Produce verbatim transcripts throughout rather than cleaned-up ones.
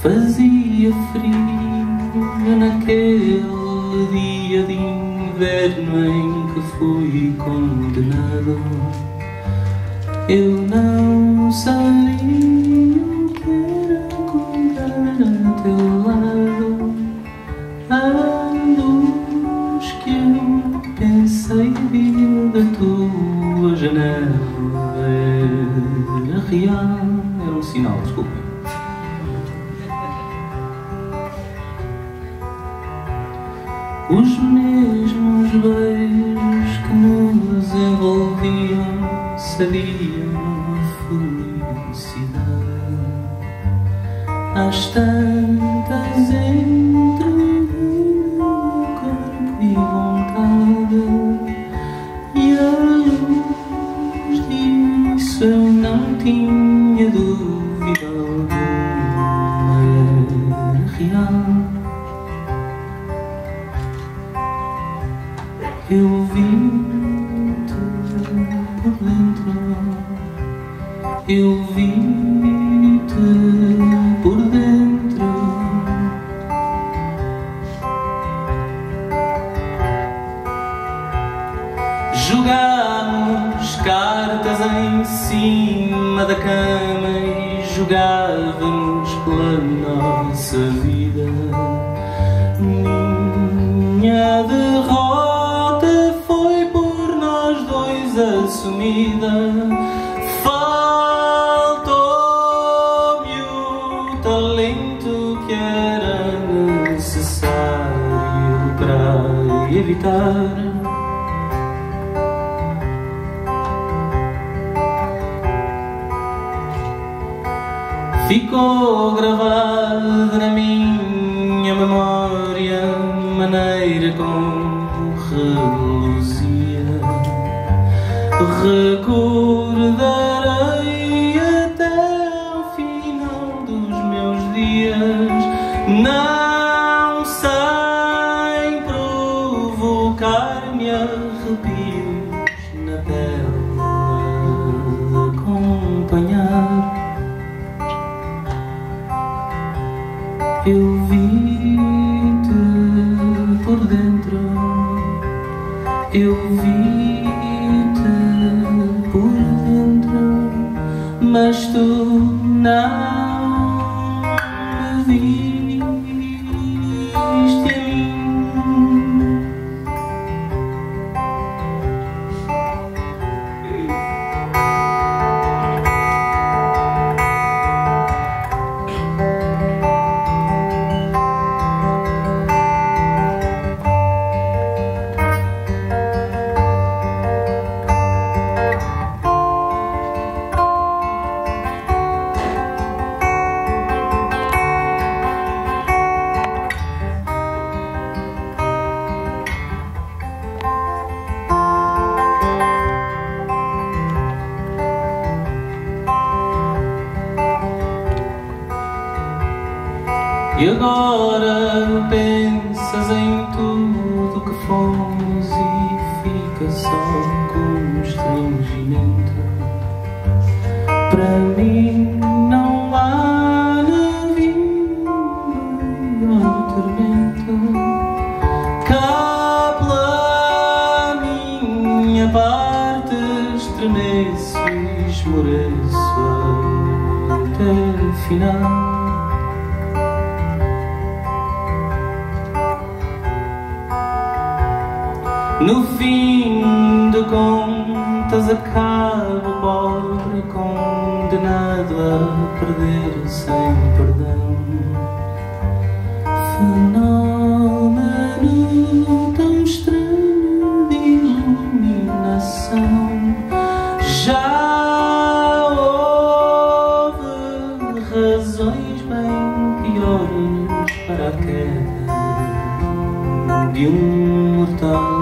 Fazia frio naquele dia de inverno em que fui condenado. Eu não sabia o que era encontrar a teu lado. A luz que eu pensei vir da tua janela era real. Era um sinal, desculpem. Os mesmos beijos que nos envolviam sabiam a felicidade. Às tantas entre corpo e vontade, e a luz disso eu não tinha dúvida alguma, era real. Eu vi-te por dentro, eu vi-te por dentro. Jogámos cartas em cima da cama e jogávamos pela nossa vida. Minha derrota foi por nós dois assumida. Faltou-me o talento que era necessário para evitar. Ficou gravada na minha memória a maneira como reluzia. Recordarei até ao final dos meus dias, não sem provocar-me arrepios na pele a acompanhar. Eu vi-te por dentro, eu vi-te por dentro, mas tu não me viste a mim. E agora pensas em tudo que fomos e fica só constrangimento. Para mim não há na vida maior tormento. Cá pela minha parte estremeço e esmoreço até o final. No fim de contas acabo pobre, condenado a perder sem perdão. Fenómeno tão estranho de iluminação. Já houve razões bem piores para a queda de um mortal.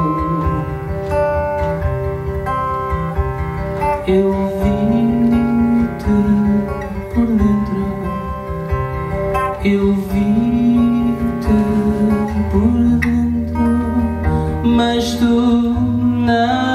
Eu vi-te por dentro, eu vi-te por dentro, mas tu não.